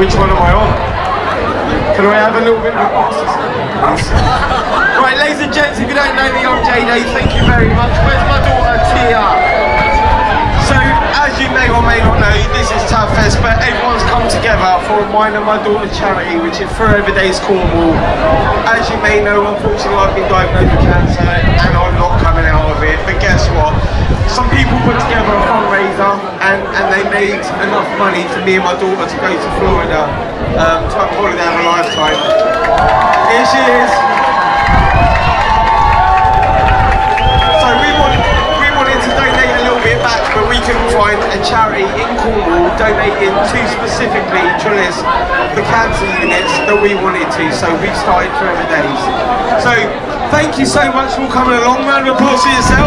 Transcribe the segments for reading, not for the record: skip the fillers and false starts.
which one am I on? Can I have a little bit of a box? Right, ladies and gents, if you don't know me, I'm JD, thank you very much. Where's my daughter, Tia? So, as you may or may not know, this is Tough Fest, but everyone's come together for mine and my daughter's charity, which is for Days Cornwall. As you may know, unfortunately, I've been diagnosed with cancer, and I'm not coming out of it, but guess what? Some people put together a fundraiser, and they made enough money for me and my daughter to go to Florida, to have a holiday of a lifetime. Here she is. So we wanted to donate a little bit back, but we couldn't find a charity in Cornwall donating to specifically the cancer units that we wanted to, so we started Forever Days. So thank you so much for coming along. Round of applause for yourself.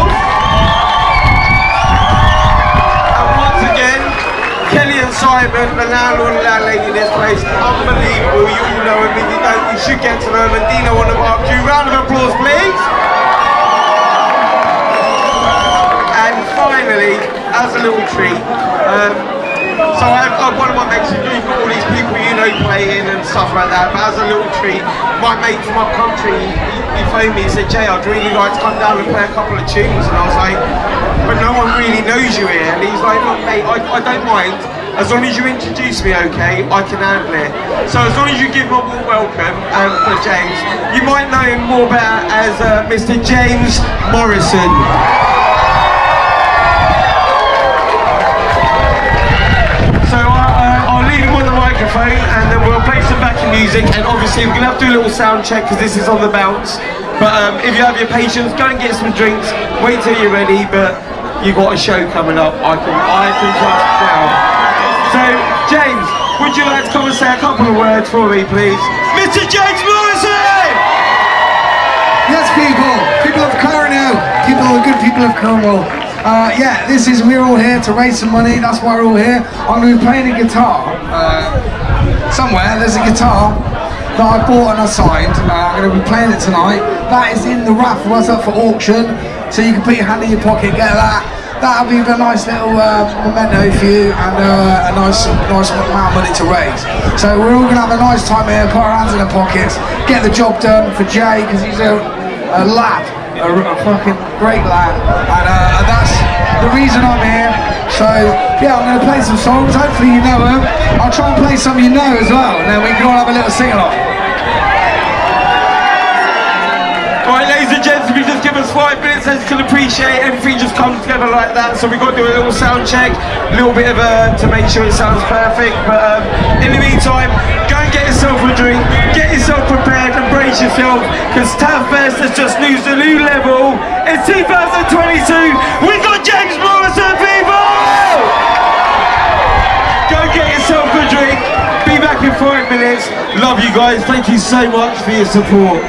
And once again, Kelly and Simon, the landlord and landlady in this place, unbelievable. You all know them. If you don't, you should get to them. And Dino on the barbecue. Round of applause, please. Finally, as a little treat, so one of my mates, you've got all these people you know playing and stuff like that, but as a little treat, my mate from up country, he phoned me and said, Jay, I'd really like to come down and play a couple of tunes, and I was like, but no one really knows you here, and he's like, look mate, I don't mind, as long as you introduce me, okay, I can handle it. So as long as you give my warm welcome for James, you might know him more better as Mr. James Morrison. And then we'll play some backing music, and obviously we're going to have to do a little sound check because this is on the bounce, but if you have your patience, go and get some drinks, wait till you're ready, but you've got a show coming up, I can trust now. So James, would you like to come and say a couple of words for me please? Mr. James Morrison! Yes people of Cornwall, the good people of Cornwall. Yeah, we're all here to raise some money, that's why we're all here. I'm going to be playing a guitar. Somewhere, there's a guitar that I bought and I signed. I'm going to be playing it tonight. That is in the raffle, that's up for auction. So you can put your hand in your pocket, get that. That'll be a nice little memento for you, and a nice amount of money to raise. So we're all going to have a nice time here, put our hands in our pockets, get the job done for Jay, because he's a lad. A fucking great lad, and that's the reason I'm here. So yeah, I'm going to play some songs, hopefully you know them. I'll try and play some you know as well, and then we can all have a little sing-along. Alright ladies and gents, if you just give us 5 minutes, as you can appreciate, everything just comes together like that, so we've got to do a little sound check, a little bit of to make sure it sounds perfect, but in the meantime, go and get yourself a drink, get yourself prepared and brace yourself, because Tough Fest has just reached a new level. It's 2022, we've got James Morrison, people! Go get yourself a drink, be back in 5 minutes, love you guys, thank you so much for your support.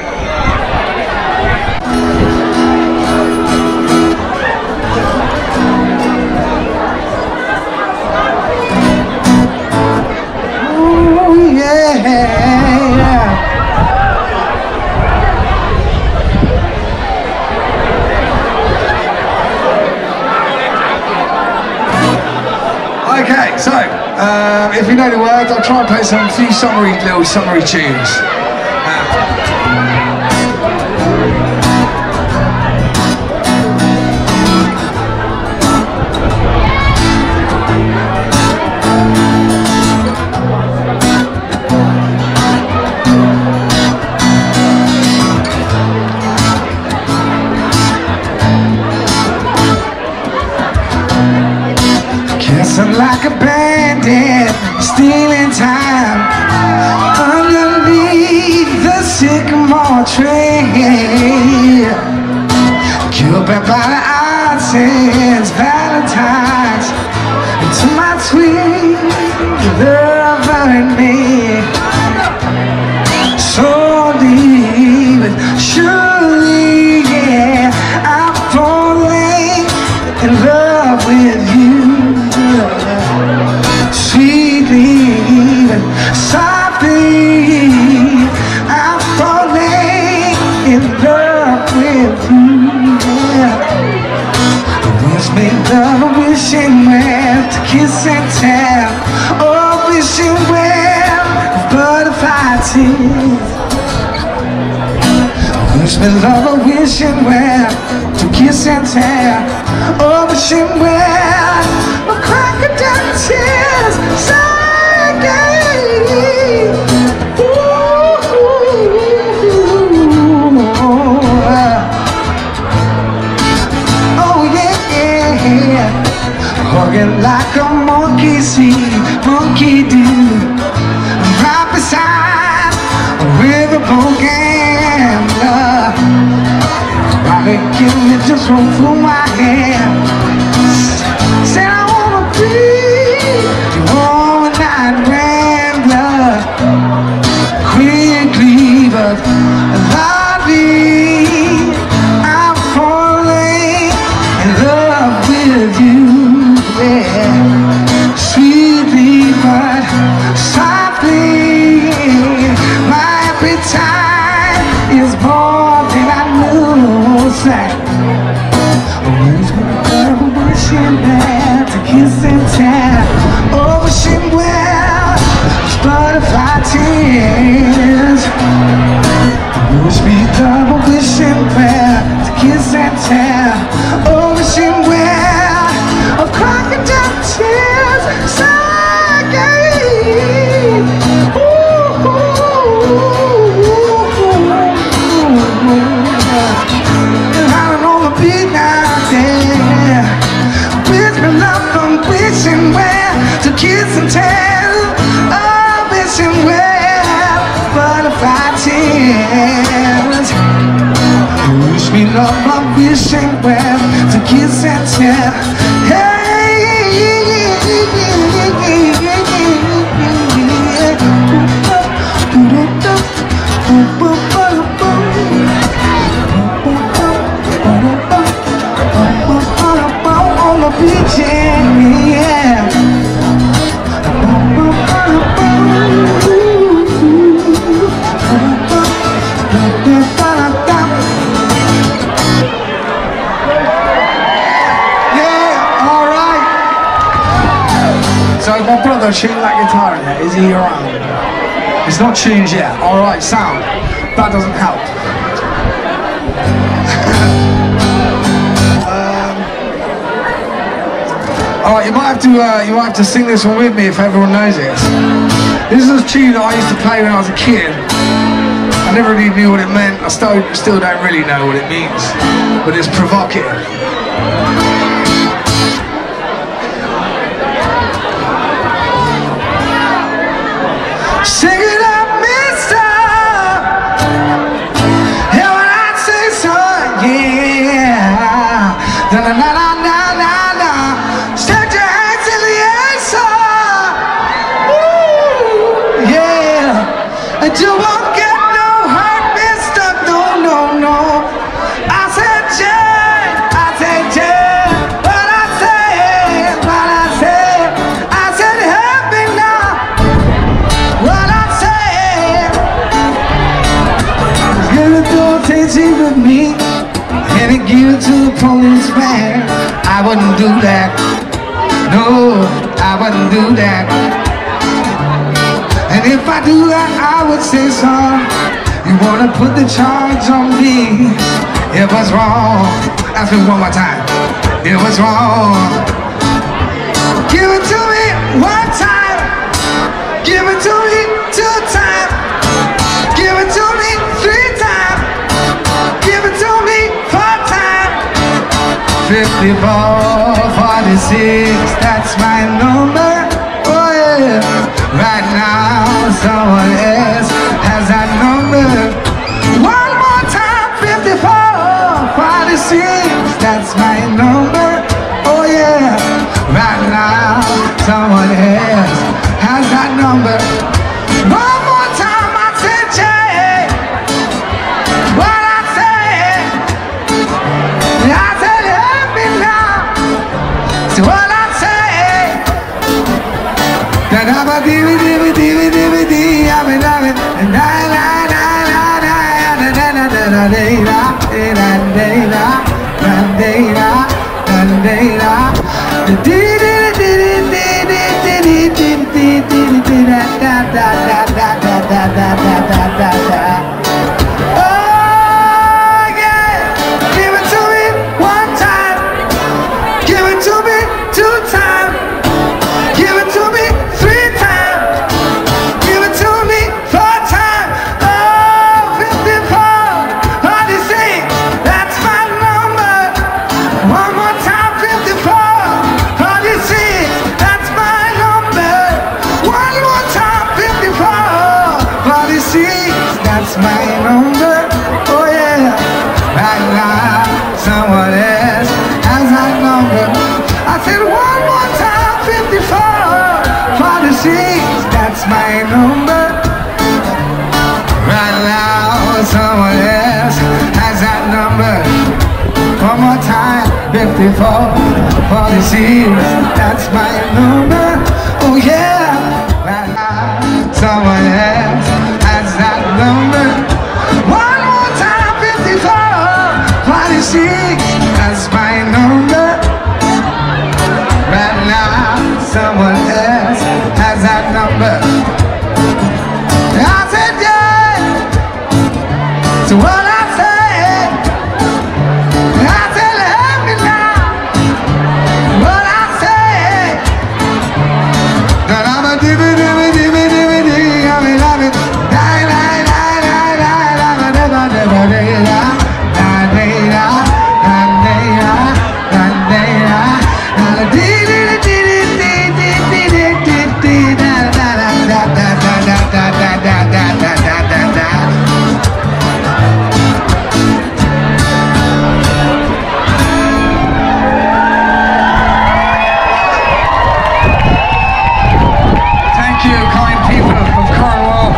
Okay, so if you know the words, I'll try and play some few little summery tunes. Kissing like a bandit, stealing time underneath the sycamore tree. Cupid by the odds since Valentine's, into my sweet love and me. So deep and surely, yeah, I'm falling in love with you. Sweetly and softly, I'm falling in love with you. Wish me love, wishing well, to kiss and tell. Oh, wishing well, me love, wishing well to kiss and tell. Oh, wishing well, my crocodile tears sinking. Oh yeah, hugging like a monkey see, monkey do, right beside a river broken love. Robin, give me just room for my hand. Said I wanna be your night rambler, quickly but lightly. I'm falling in love with you, yeah. Sweetly but softly. My appetite is more than I knew. Wishing well to kiss and tell. Oh, wishing well, butterfly tears. Wish me double, wishing well to kiss and tell. Oh, wishing well of crocodile tears. Sinking. Howling on the beat now, yeah. With me love, I'm wishing well to kiss and tell. Oh, wishing well, butterfly tears. Wish me love, I'm wishing well to kiss and tell. Hey. So my brother tuned that guitar in there, is he around? It's not tuned yet. Alright, sound. That doesn't help. Alright, you might have to sing this one with me if everyone knows it. This is a tune that I used to play when I was a kid. I never really knew what it meant. I still don't really know what it means, but it's provocative. Sing it up, mister. Yeah, when I say so, yeah. Na na na na na na na. Stretch your hands in the air, sir. Ooh, yeah. And you won't get no hurt, mister. No, no, no. I said, yeah. I said, yeah. What I said, what I said. I said, help me now. What I said. Give it to a tasty with me, and it give it to the policeman. I wouldn't do that. No, I wouldn't do that. And if I do that, I would say, son, you wanna put the charge on me? It was wrong. Ask me one more time. It was wrong. Give it to me one time. Give it to me 2 times. Give it to me 3 times. Give it to me 4 times. 54, 46, that's my number. Oh yeah. Right now, someone else has that number. One more time. 54, 46, that's my number. Oh yeah. Right now, someone else has that number. One more time, I said, Jay. What I said, I said, help me now. So what I said, that I'm a DVD, I'm in love, and that's my number. Right now, someone else has that number. One more time, 54, 46, that's my number. Oh yeah, right now, someone else has that number. One more time, 54, 46, that's my number. Right now, someone else has that number. I said yeah to what I said. I said let me now what I said. That I'm a dibby dibby dibby dibby dibby. I'm a loving die die die die die. I'm a dibby dibby dibby die die die die die die. Thank you, kind people of Cornwall.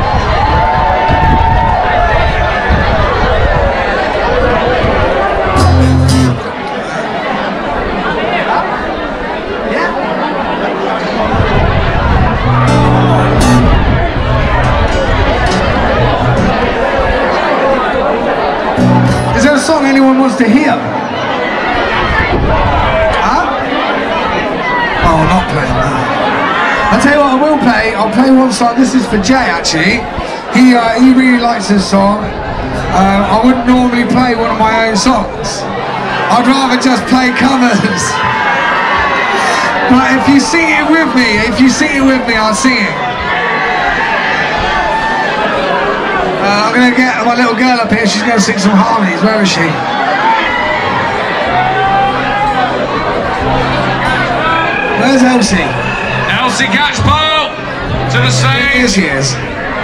Is there a song anyone wants to hear? Huh? Oh, I'm not playing that. I'll tell you what I will play. I'll play one song. This is for Jay, actually. He really likes this song. I wouldn't normally play one of my own songs. I'd rather just play covers. But if you sing it with me, I'll sing it. I'm going to get my little girl up here. She's going to sing some harmonies. Where is she? Where's Elsie? Elsie Catchpole to the stage. Here she is.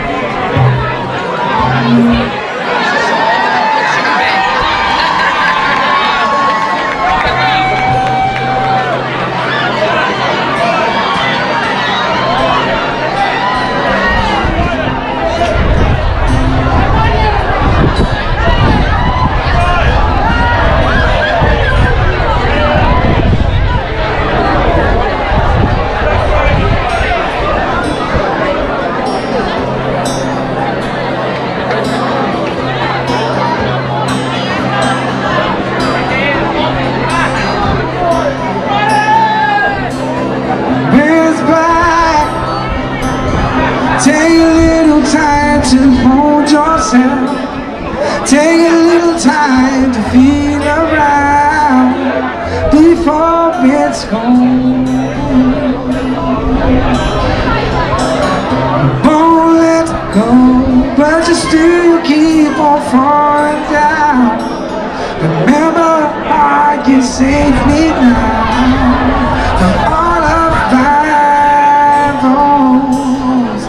Take a little time to hold yourself. Take a little time to feel around before it's gone. Won't let go, but you still keep on falling down. Remember, I can save me now from all of my wrongs.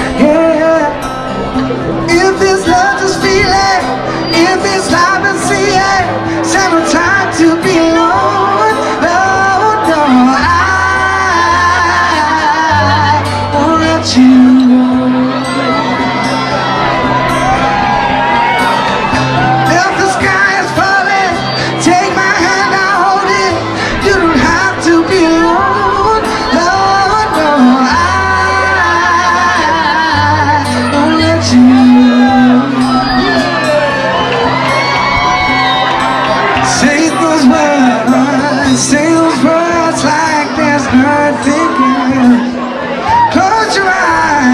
If this love just feeling, if this life is seeing, send no time to be alone. Oh no, I won't let you go. If the sky is falling, take my hand, I'll hold it. You don't have to be alone. No, no, I won't let you go. Say those words like there's nothing else. Close your eyes.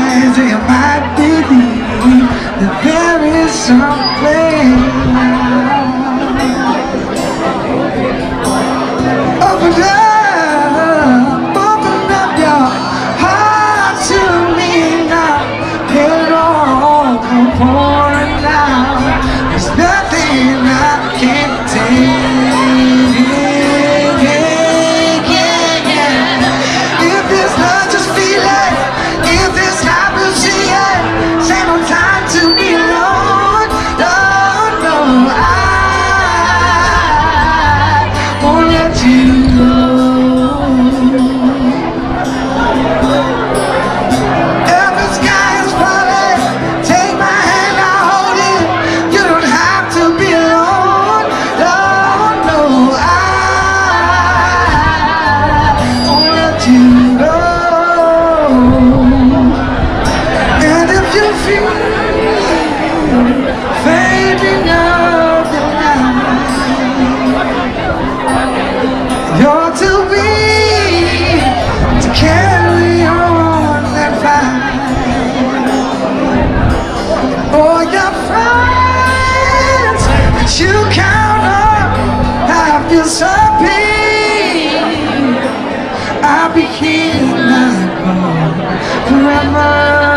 forever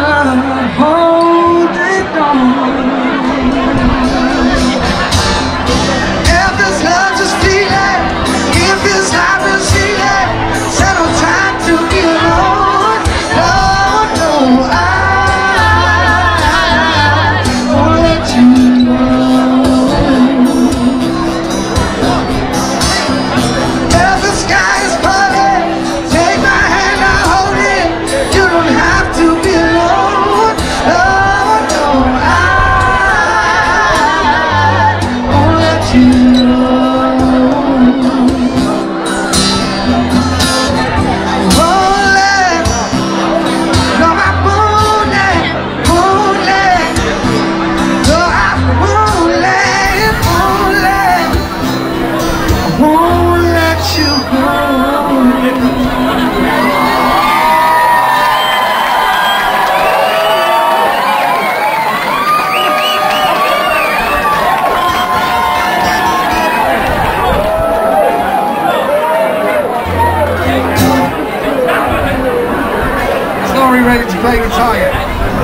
holding on. If this love just feeling, if this life is feeling, said no time to be alone. No, no, I won't let you go. If the sky is falling, take my hand, I'll hold it. You don't have to be alone. No, no, I won't let you go. Won't let, no, I won't let, won't let, no, I won't let, won't let, won't let you go. Sorry, ready to play guitar yet?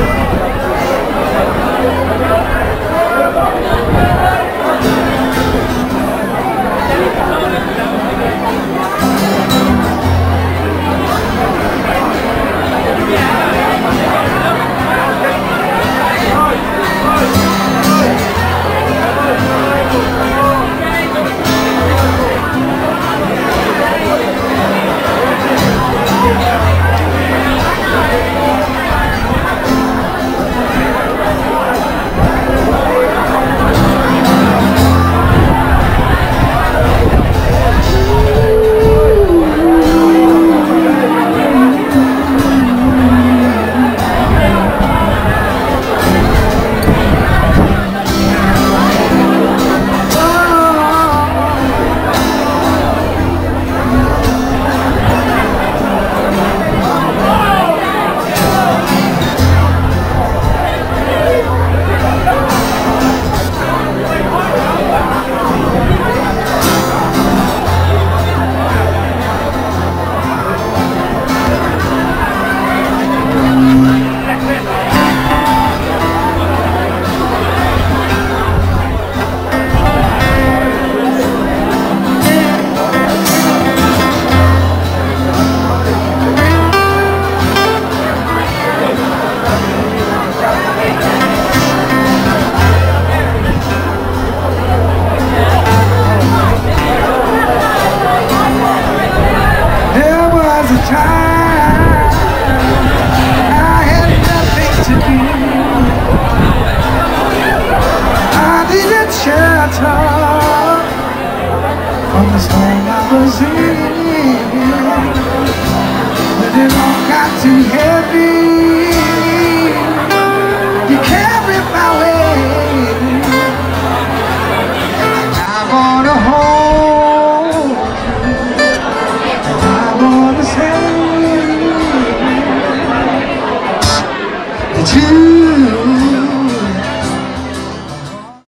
From the storm I was in, but it all got too heavy. You carried my weight. I wanna hold you, I wanna say that you